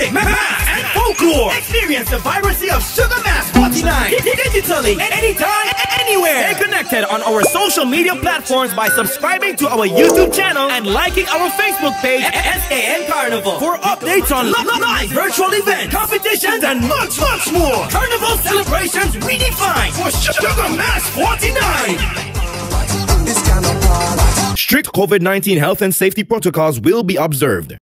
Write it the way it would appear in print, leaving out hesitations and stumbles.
music, math, and folklore. Experience the vibrancy of Sugar Mass 49 digitally, anytime, anywhere. Stay connected on our social media platforms by subscribing to our YouTube channel and liking our Facebook page SAN Carnival for updates on live virtual events, competitions, and much more. Carnival celebrations redefined for Sugar Mass 49. Strict COVID-19 health and safety protocols will be observed.